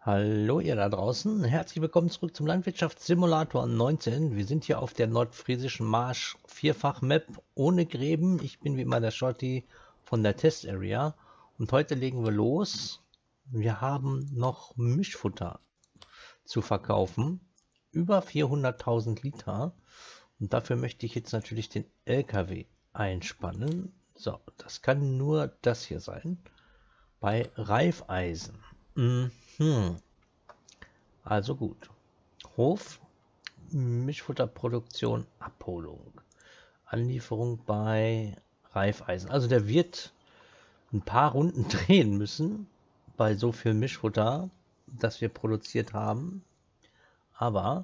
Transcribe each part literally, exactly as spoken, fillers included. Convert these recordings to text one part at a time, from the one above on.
Hallo ihr da draußen, herzlich willkommen zurück zum Landwirtschaftssimulator neunzehn. Wir sind hier auf der nordfriesischen Marsch Vierfach-Map ohne Gräben. Ich bin wie immer der Shorty von der Test-Area und heute legen wir los. Wir haben noch Mischfutter zu verkaufen, über vierhunderttausend Liter, und dafür möchte ich jetzt natürlich den L K W einspannen. So, das kann nur das hier sein, bei Raiffeisen. Mhm. Also gut. Hof, Mischfutterproduktion, Abholung. Anlieferung bei Raiffeisen. Also der wird ein paar Runden drehen müssen bei so viel Mischfutter, das wir produziert haben. Aber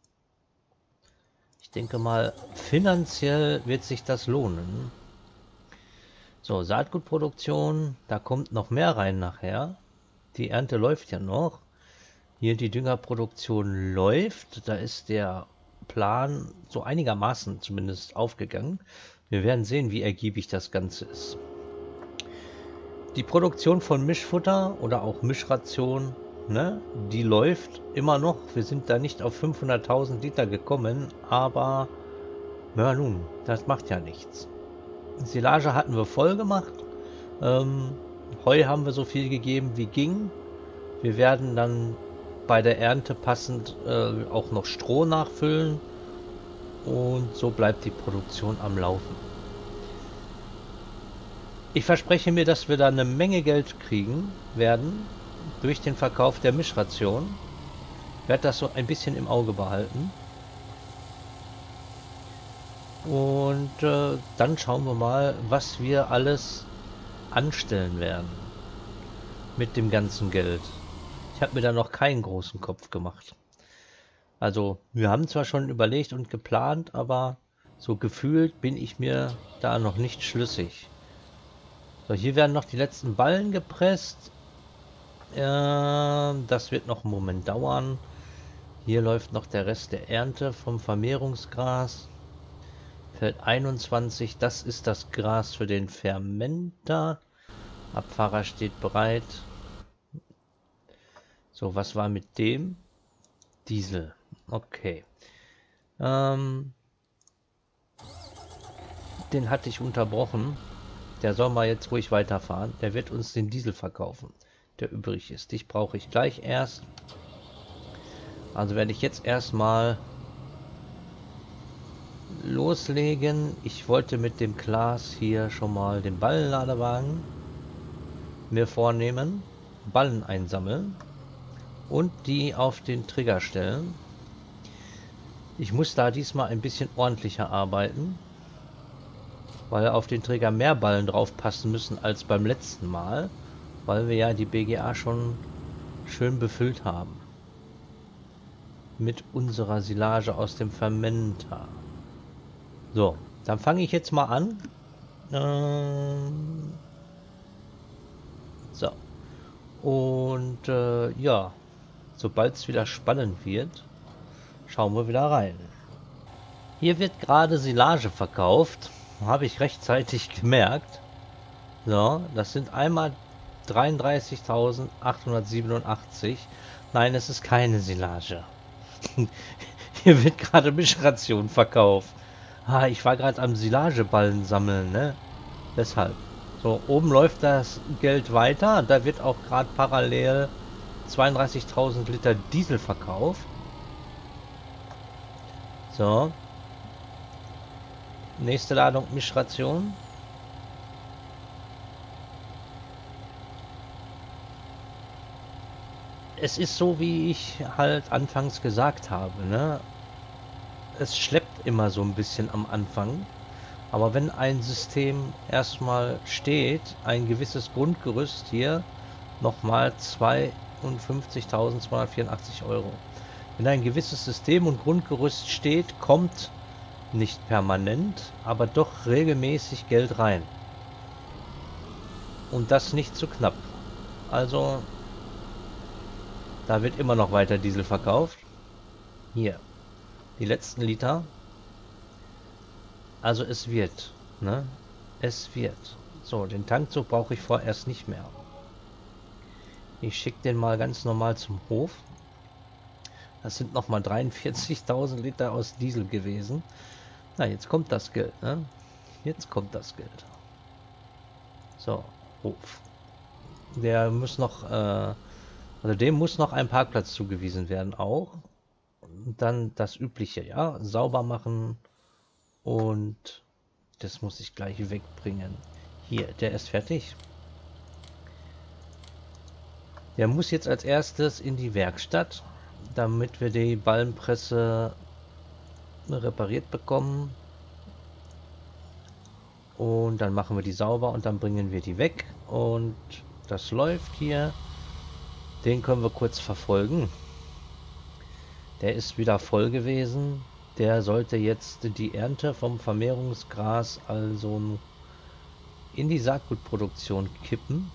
ich denke mal, finanziell wird sich das lohnen. So, Saatgutproduktion, da kommt noch mehr rein nachher. Die Ernte läuft ja noch. Hier die Düngerproduktion läuft. Da ist der Plan so einigermaßen zumindest aufgegangen. Wir werden sehen, wie ergiebig das Ganze ist. Die Produktion von Mischfutter oder auch Mischration, ne, die läuft immer noch. Wir sind da nicht auf fünfhunderttausend Liter gekommen, aber na nun, das macht ja nichts. Silage hatten wir voll gemacht. Ähm, Heu haben wir so viel gegeben wie ging. Wir werden dann bei der Ernte passend äh, auch noch Stroh nachfüllen und so bleibt die Produktion am Laufen. Ich verspreche mir, dass wir da eine Menge Geld kriegen werden durch den Verkauf der Mischration. Ich werde das so ein bisschen im Auge behalten. Und äh, dann schauen wir mal, was wir alles anstellen werden mit dem ganzen Geld. Ich habe mir da noch keinen großen Kopf gemacht. Also, wir haben zwar schon überlegt und geplant, aber so gefühlt bin ich mir da noch nicht schlüssig. So, hier werden noch die letzten Ballen gepresst. Äh, das wird noch einen Moment dauern. Hier läuft noch der Rest der Ernte vom Vermehrungsgras. Feld einundzwanzig, das ist das Gras für den Fermenter. Abfahrer steht bereit. So, was war mit dem? Diesel. Okay. Ähm, den hatte ich unterbrochen. Der soll mal jetzt ruhig weiterfahren. Der wird uns den Diesel verkaufen, der übrig ist. Dich brauche ich gleich erst. Also werde ich jetzt erstmal loslegen. Ich wollte mit dem Klaas hier schon mal den Ballenladewagen mir vornehmen. Ballen einsammeln. Und die auf den Trigger stellen. Ich muss da diesmal ein bisschen ordentlicher arbeiten, weil auf den Trigger mehr Ballen drauf passen müssen als beim letzten Mal, weil wir ja die B G A schon schön befüllt haben mit unserer Silage aus dem Fermenter. So, dann fange ich jetzt mal an. Ähm so. Und äh, ja, sobald es wieder spannend wird, schauen wir wieder rein. Hier wird gerade Silage verkauft. Habe ich rechtzeitig gemerkt. So, das sind einmal dreiunddreißigtausendachthundertsiebenundachtzig. Nein, es ist keine Silage. Hier wird gerade Mischration verkauft. Ah, ich war gerade am Silageballen sammeln, ne? Deshalb. So, oben läuft das Geld weiter. Da wird auch gerade parallel zweiunddreißigtausend Liter Diesel verkauft. So. Nächste Ladung Mischration. Es ist so, wie ich halt anfangs gesagt habe, ne? Es schleppt immer so ein bisschen am Anfang. Aber wenn ein System erstmal steht, ein gewisses Grundgerüst hier, nochmal zweiundfünfzigtausendzweihundertvierundachtzig Euro. Wenn ein gewisses System und Grundgerüst steht, kommt nicht permanent, aber doch regelmäßig Geld rein. Und das nicht zu knapp. Also, da wird immer noch weiter Diesel verkauft. Hier, die letzten Liter. Also es wird, ne? Es wird. So, den Tankzug brauche ich vorerst nicht mehr. Ich schicke den mal ganz normal zum Hof. Das sind nochmal dreiundvierzigtausend Liter aus Diesel gewesen. Na, jetzt kommt das Geld, ne? Jetzt kommt das Geld. So, Hof. Der muss noch, äh, also dem muss noch ein Parkplatz zugewiesen werden auch. Und dann das Übliche, ja, sauber machen und das muss ich gleich wegbringen. Hier, der ist fertig. Der muss jetzt als erstes in die Werkstatt, damit wir die Ballenpresse repariert bekommen. Und dann machen wir die sauber und dann bringen wir die weg. Und das läuft hier. Den können wir kurz verfolgen. Der ist wieder voll gewesen. Der sollte jetzt die Ernte vom Vermehrungsgras also in die Saatgutproduktion kippen.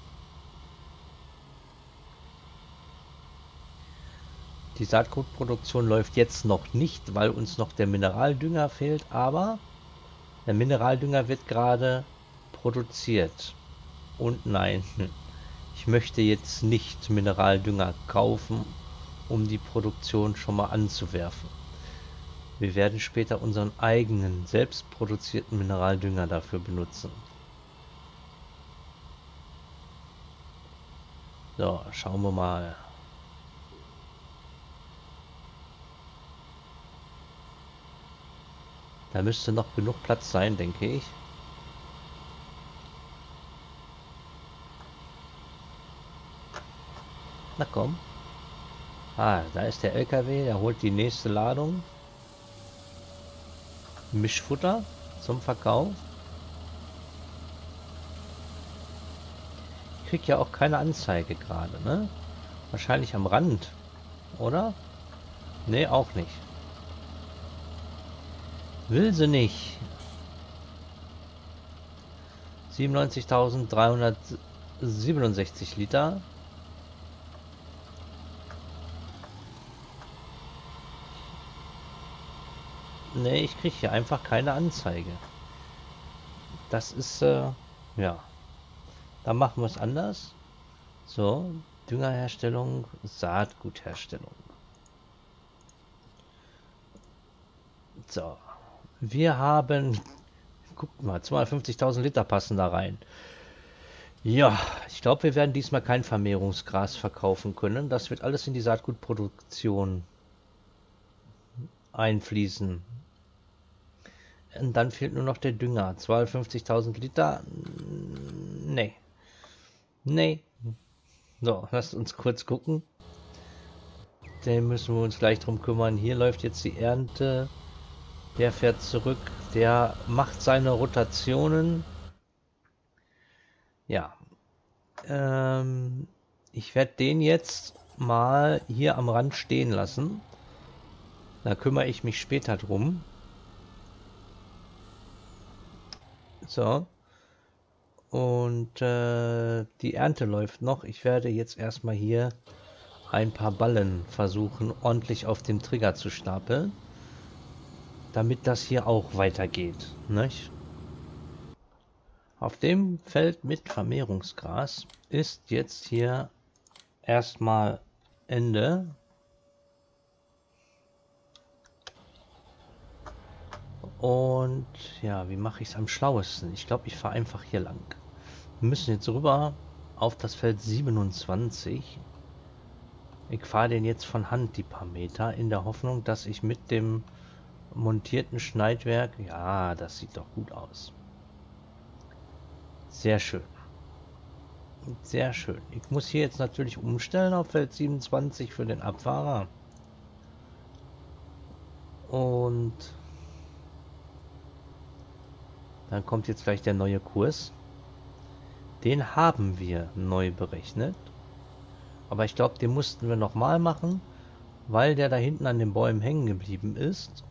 Die Saatgutproduktion läuft jetzt noch nicht, weil uns noch der Mineraldünger fehlt, aber der Mineraldünger wird gerade produziert. Und nein, ich möchte jetzt nicht Mineraldünger kaufen, um die Produktion schon mal anzuwerfen. Wir werden später unseren eigenen, selbst produzierten Mineraldünger dafür benutzen. So, schauen wir mal. Da müsste noch genug Platz sein, denke ich. Na komm. Ah, da ist der L K W, der holt die nächste Ladung. Mischfutter zum Verkauf. Ich krieg ja auch keine Anzeige gerade, ne? Wahrscheinlich am Rand, oder? Ne, auch nicht. Will sie nicht. siebenundneunzigtausenddreihundertsiebenundsechzig Liter. Ne, ich kriege hier einfach keine Anzeige. Das ist, äh, ja. Dann machen wir es anders. So, Düngerherstellung, Saatgutherstellung. So, wir haben, guckt mal, zweihundertfünfzigtausend Liter passen da rein. Ja, ich glaube, wir werden diesmal kein Vermehrungsgras verkaufen können. Das wird alles in die Saatgutproduktion einfließen. Und dann fehlt nur noch der Dünger. zweihundertfünfzigtausend Liter. Nee. Nee. So, lasst uns kurz gucken. Den müssen wir uns gleich drum kümmern. Hier läuft jetzt die Ernte. Der fährt zurück. Der macht seine Rotationen. Ja. Ähm, ich werde den jetzt mal hier am Rand stehen lassen. Da kümmere ich mich später drum. So. Und äh, die Ernte läuft noch. Ich werde jetzt erstmal hier ein paar Ballen versuchen, ordentlich auf dem Trigger zu stapeln. Damit das hier auch weitergeht. Nicht? Auf dem Feld mit Vermehrungsgras ist jetzt hier erstmal Ende. Und ja, wie mache ich es am schlauesten? Ich glaube, ich fahre einfach hier lang. Wir müssen jetzt rüber auf das Feld siebenundzwanzig. Ich fahre den jetzt von Hand die paar Meter in der Hoffnung, dass ich mit dem montierten Schneidwerk... Ja, das sieht doch gut aus. Sehr schön. Sehr schön. Ich muss hier jetzt natürlich umstellen auf Feld siebenundzwanzig für den Abfahrer. Und dann kommt jetzt gleich der neue Kurs. Den haben wir neu berechnet. Aber ich glaube, den mussten wir nochmal machen, weil der da hinten an den Bäumen hängen geblieben ist.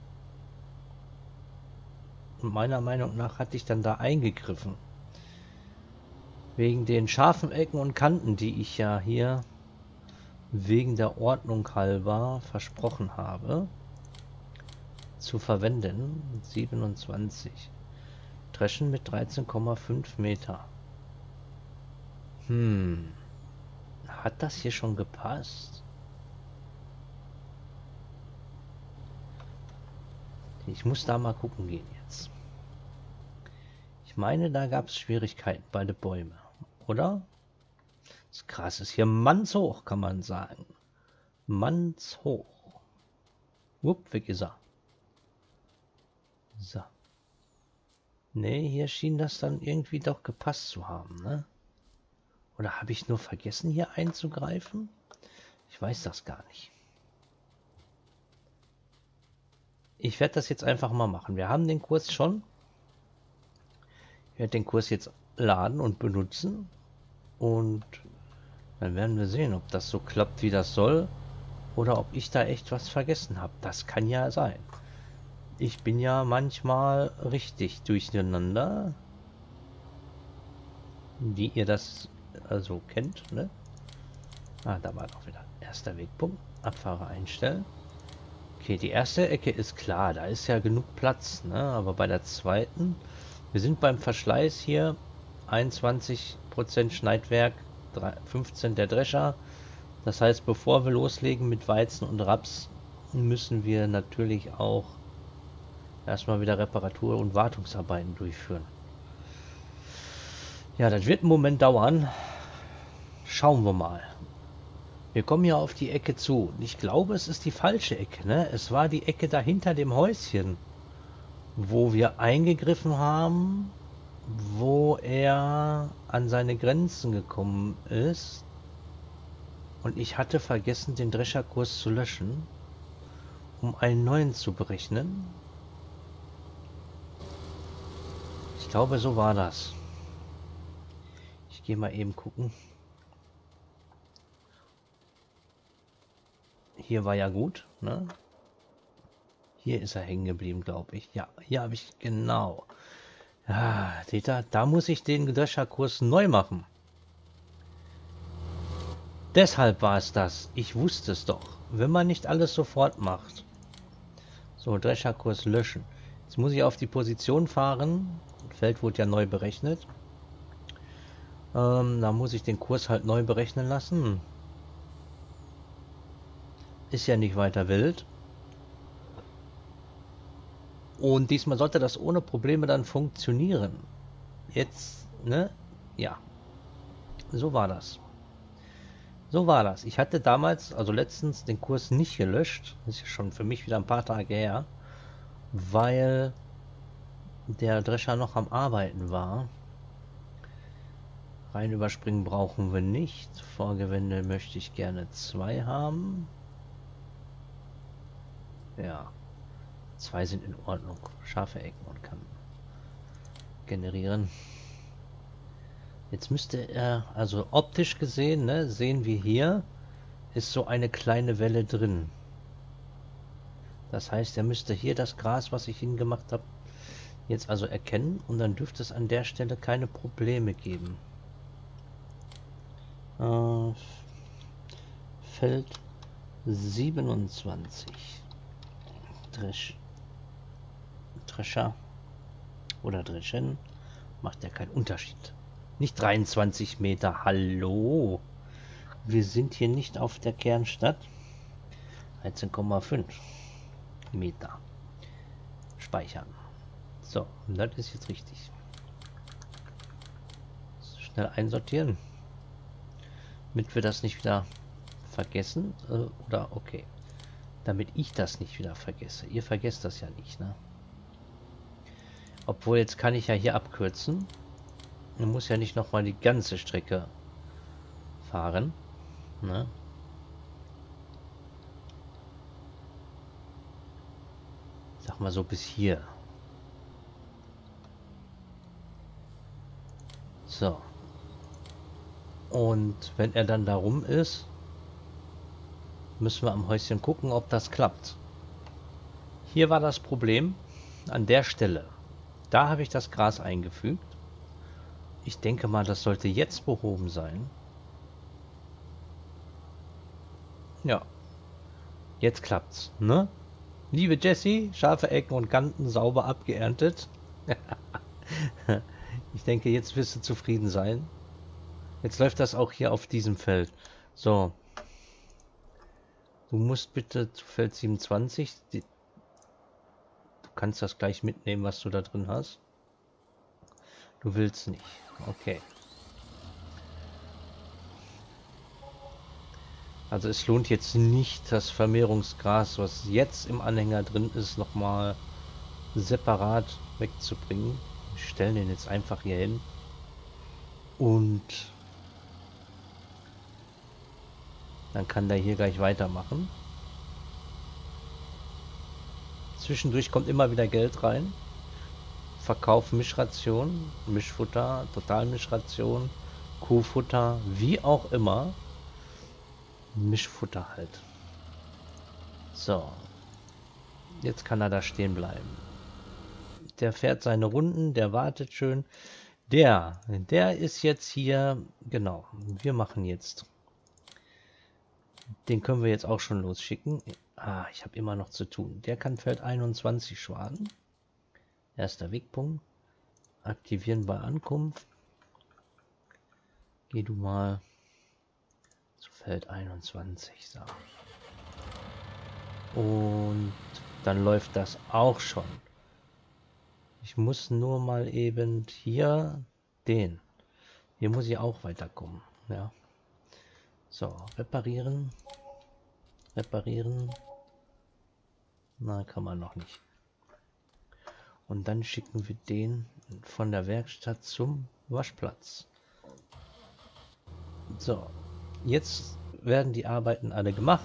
Und meiner Meinung nach hatte ich dann da eingegriffen. Wegen den scharfen Ecken und Kanten, die ich ja hier wegen der Ordnung halber versprochen habe zu verwenden. siebenundzwanzig. Dreschen mit dreizehn Komma fünf Meter. Hm. hat das hier schon gepasst? Ich muss da mal gucken gehen jetzt. Ich meine, da gab es Schwierigkeiten bei den Bäumen, oder? Das Gras ist hier mannshoch, kann man sagen. Mannshoch. Wupp, weg ist er. So. Ne, hier schien das dann irgendwie doch gepasst zu haben, ne? Oder habe ich nur vergessen, hier einzugreifen? Ich weiß das gar nicht. Ich werde das jetzt einfach mal machen. Wir haben den Kurs schon. Ich werde den Kurs jetzt laden und benutzen. Und dann werden wir sehen, ob das so klappt, wie das soll. Oder ob ich da echt was vergessen habe. Das kann ja sein. Ich bin ja manchmal richtig durcheinander. Wie ihr das also kennt, ne? Ah, da war doch wieder erster Wegpunkt. Abfahrer einstellen. Okay, die erste Ecke ist klar, da ist ja genug Platz, ne? Aber bei der zweiten, wir sind beim Verschleiß hier, einundzwanzig Prozent Schneidwerk, fünfzehn der Drescher. Das heißt, bevor wir loslegen mit Weizen und Raps, müssen wir natürlich auch erstmal wieder Reparatur- und Wartungsarbeiten durchführen. Ja, das wird einen Moment dauern. Schauen wir mal. Wir kommen ja auf die Ecke zu. Ich glaube, es ist die falsche Ecke, ne? Es war die Ecke dahinter dem Häuschen, wo wir eingegriffen haben, wo er an seine Grenzen gekommen ist. Und ich hatte vergessen, den Drescherkurs zu löschen, um einen neuen zu berechnen. Ich glaube, so war das. Ich gehe mal eben gucken. Hier war ja gut, ne? Hier ist er hängen geblieben, glaube ich. Ja, hier habe ich genau. Ja, seht ihr, da muss ich den Drescherkurs neu machen. Deshalb war es das. Ich wusste es doch. Wenn man nicht alles sofort macht. So, Drescherkurs löschen. Jetzt muss ich auf die Position fahren. Das Feld wurde ja neu berechnet. Ähm, da muss ich den Kurs halt neu berechnen lassen. Ist ja nicht weiter wild. Und diesmal sollte das ohne Probleme dann funktionieren. Jetzt, ne? Ja. So war das. So war das. Ich hatte damals, also letztens, den Kurs nicht gelöscht. Das ist ja schon für mich wieder ein paar Tage her. Weil der Drescher noch am Arbeiten war. Rein überspringen brauchen wir nicht. Vorgewände möchte ich gerne zwei haben. Ja. Zwei sind in Ordnung. Scharfe Ecken und kann generieren. Jetzt müsste er, also optisch gesehen, ne, sehen wir hier, ist so eine kleine Welle drin. Das heißt, er müsste hier das Gras, was ich hingemacht habe, jetzt also erkennen und dann dürfte es an der Stelle keine Probleme geben. Äh, Feld siebenundzwanzig. Dresch. Drescher oder Dreschen macht ja keinen Unterschied. Nicht dreiundzwanzig Meter. Hallo. Wir sind hier nicht auf der Kernstadt. dreizehn Komma fünf Meter. Speichern. So, und das ist jetzt richtig. Schnell einsortieren. Damit wir das nicht wieder vergessen. Äh, oder okay. Damit ich das nicht wieder vergesse. Ihr vergesst das ja nicht, ne? Obwohl, jetzt kann ich ja hier abkürzen. Man muss ja nicht nochmal die ganze Strecke fahren. Ne? Sag mal so bis hier. So. Und wenn er dann da rum ist, müssen wir am Häuschen gucken, ob das klappt. Hier war das Problem an der Stelle. Da habe ich das Gras eingefügt. Ich denke mal, das sollte jetzt behoben sein. Ja. Jetzt klappt's, ne? Liebe Jessie, scharfe Ecken und Kanten sauber abgeerntet. Ich denke, jetzt wirst du zufrieden sein. Jetzt läuft das auch hier auf diesem Feld. So. Du musst bitte zu Feld siebenundzwanzig. Die, du kannst das gleich mitnehmen, was du da drin hast. Du willst nicht. Okay. Also es lohnt jetzt nicht, das Vermehrungsgras, was jetzt im Anhänger drin ist, nochmal separat wegzubringen. Wir stellen den jetzt einfach hier hin. Und dann kann der hier gleich weitermachen. Zwischendurch kommt immer wieder Geld rein. Verkauf Mischration, Mischfutter, Totalmischration, Kuhfutter, wie auch immer. Mischfutter halt. So. Jetzt kann er da stehen bleiben. Der fährt seine Runden, der wartet schön. Der, der ist jetzt hier, genau, wir machen jetzt. Den können wir jetzt auch schon losschicken. Ah, ich habe immer noch zu tun. Der kann Feld einundzwanzig schwaden. Erster Wegpunkt. Aktivieren bei Ankunft. Geh du mal zu Feld einundzwanzig. So. Und dann läuft das auch schon. Ich muss nur mal eben hier den. Hier muss ich auch weiterkommen. Ja. So, reparieren. Reparieren. Na, kann man noch nicht. Und dann schicken wir den von der Werkstatt zum Waschplatz. So, jetzt werden die Arbeiten alle gemacht.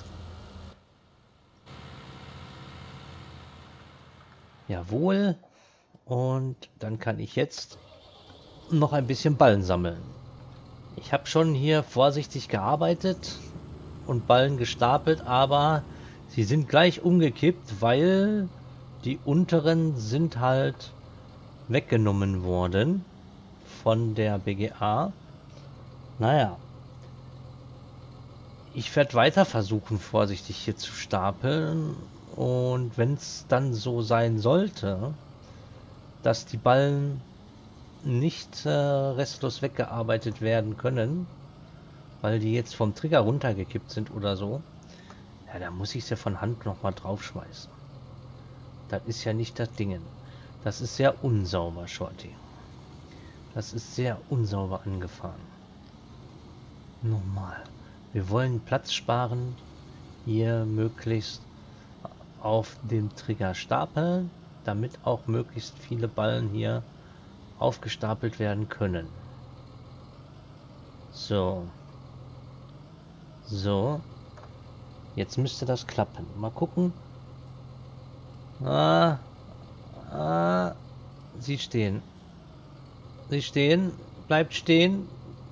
Jawohl. Und dann kann ich jetzt noch ein bisschen Ballen sammeln. Ich habe schon hier vorsichtig gearbeitet und Ballen gestapelt, aber sie sind gleich umgekippt, weil die unteren sind halt weggenommen worden von der B G A. Naja. Ich werde weiter versuchen, vorsichtig hier zu stapeln. Und wenn es dann so sein sollte, dass die Ballen nicht äh, restlos weggearbeitet werden können, weil die jetzt vom Trigger runtergekippt sind oder so, ja, da muss ich sie von Hand nochmal draufschmeißen. Das ist ja nicht das Ding. Das ist sehr unsauber, Shorty. Das ist sehr unsauber angefahren. Normal. Wir wollen Platz sparen. Hier möglichst auf dem Trigger stapeln, damit auch möglichst viele Ballen hier aufgestapelt werden können. So. So. Jetzt müsste das klappen. Mal gucken. Ah. Ah. Sie stehen. Sie stehen. Bleibt stehen.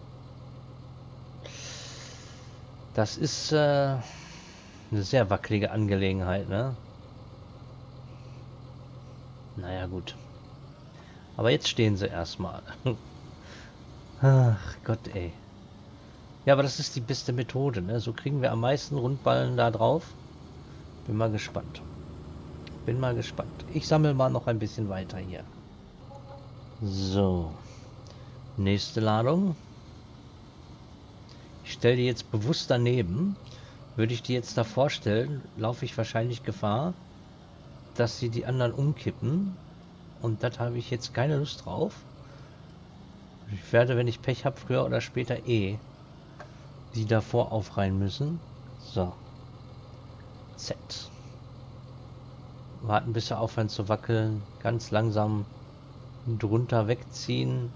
Das ist äh, eine sehr wackelige Angelegenheit, ne? Naja, gut. Aber jetzt stehen sie erstmal. Ach Gott, ey. Ja, aber das ist die beste Methode, ne? So kriegen wir am meisten Rundballen da drauf. Bin mal gespannt. Bin mal gespannt. Ich sammle mal noch ein bisschen weiter hier. So. Nächste Ladung. Ich stelle die jetzt bewusst daneben. Würde ich die jetzt davor stellen, laufe ich wahrscheinlich Gefahr, dass sie die anderen umkippen. Und das habe ich jetzt keine Lust drauf. Ich werde, wenn ich Pech habe, früher oder später eh die davor aufreihen müssen. So. Z. Warten, bis er aufhört zu wackeln. Ganz langsam drunter wegziehen.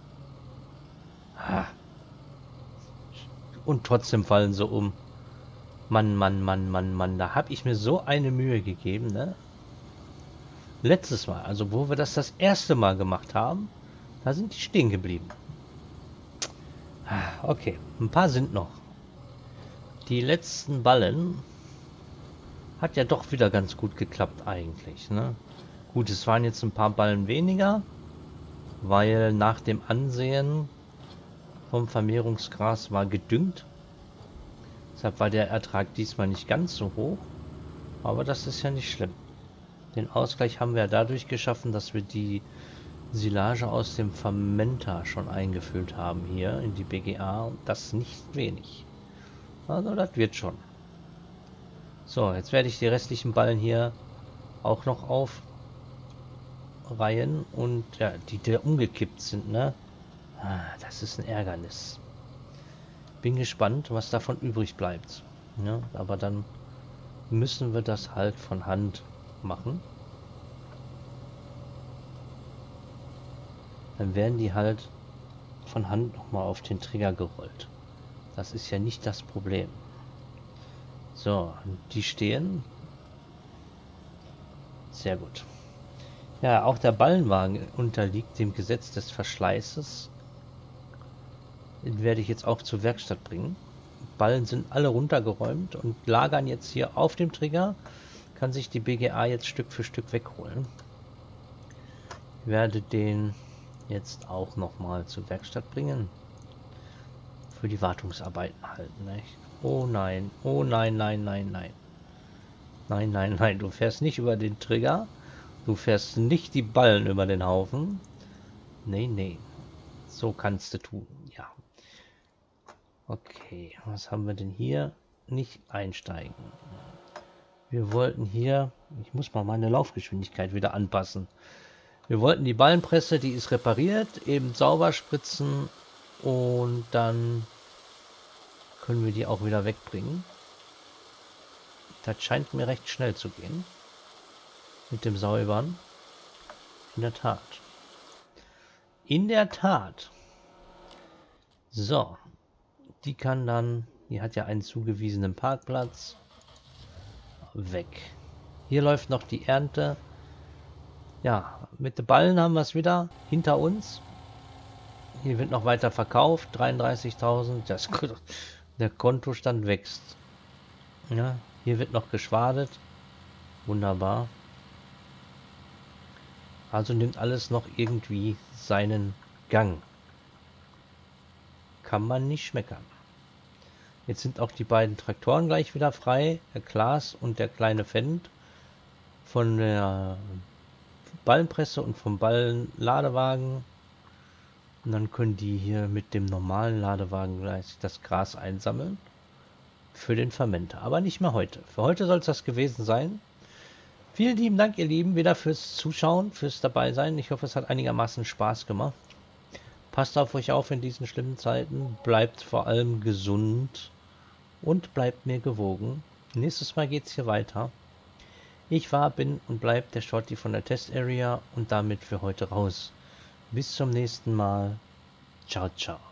Und trotzdem fallen sie um. Mann, Mann, Mann, Mann, Mann. Da habe ich mir so eine Mühe gegeben, ne? Letztes Mal, also wo wir das das erste Mal gemacht haben, da sind die stehen geblieben. Okay, ein paar sind noch. Die letzten Ballen hat ja doch wieder ganz gut geklappt eigentlich, ne? Gut, es waren jetzt ein paar Ballen weniger, weil nach dem Ansehen vom Vermehrungsgras war gedüngt. Deshalb war der Ertrag diesmal nicht ganz so hoch, aber das ist ja nicht schlimm. Den Ausgleich haben wir dadurch geschaffen, dass wir die Silage aus dem Fermenter schon eingefüllt haben hier in die B G A und das nicht wenig. Also das wird schon. So, jetzt werde ich die restlichen Ballen hier auch noch aufreihen. Und ja, die, die umgekippt sind, ne? Ah, das ist ein Ärgernis. Bin gespannt, was davon übrig bleibt. Ja, aber dann müssen wir das halt von Hand machen. Dann werden die halt von Hand nochmal auf den Trigger gerollt. Das ist ja nicht das Problem. So, die stehen. Sehr gut. Ja, auch der Ballenwagen unterliegt dem Gesetz des Verschleißes. Den werde ich jetzt auch zur Werkstatt bringen. Ballen sind alle runtergeräumt und lagern jetzt hier auf dem Trigger. Kann sich die B G A jetzt Stück für Stück wegholen. Ich werde den jetzt auch nochmal zur Werkstatt bringen. Für die Wartungsarbeiten halten. Nicht? Oh nein, oh nein, nein, nein, nein. Nein, nein, nein, du fährst nicht über den Trigger. Du fährst nicht die Ballen über den Haufen. Nee, nee. So kannst du tun, ja. Okay, was haben wir denn hier? Nicht einsteigen. Wir wollten hier... Ich muss mal meine Laufgeschwindigkeit wieder anpassen. Wir wollten die Ballenpresse, die ist repariert, eben sauber spritzen und dann können wir die auch wieder wegbringen. Das scheint mir recht schnell zu gehen. Mit dem Säubern. In der Tat. In der Tat. So. Die kann dann... Die hat ja einen zugewiesenen Parkplatz. Weg. Hier läuft noch die Ernte. Ja, mit den Ballen haben wir es wieder hinter uns. Hier wird noch weiter verkauft. dreiunddreißigtausend. Das, der Kontostand wächst. Ja, hier wird noch geschwadet. Wunderbar. Also nimmt alles noch irgendwie seinen Gang. Kann man nicht schmeckern. Jetzt sind auch die beiden Traktoren gleich wieder frei. Der Klaas und der kleine Fendt. Von der Ballenpresse und vom Ballenladewagen. Und dann können die hier mit dem normalen Ladewagen gleich das Gras einsammeln. Für den Fermenter. Aber nicht mehr heute. Für heute soll es das gewesen sein. Vielen lieben Dank, ihr Lieben, wieder fürs Zuschauen, fürs Dabeisein. Ich hoffe, es hat einigermaßen Spaß gemacht. Passt auf euch auf in diesen schlimmen Zeiten. Bleibt vor allem gesund. Und bleibt mir gewogen. Nächstes Mal geht es hier weiter. Ich war, bin und bleib der Shorty von der Test Area und damit für heute raus. Bis zum nächsten Mal. Ciao, ciao.